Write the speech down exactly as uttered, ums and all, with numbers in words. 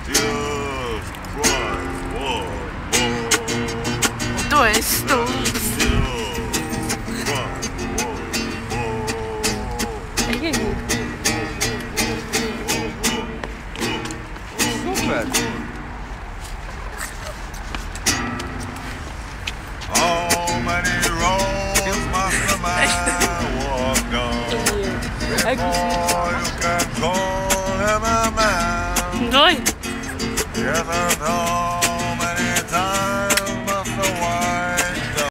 Dois, tu. Super. How many roads must a man walk down? É que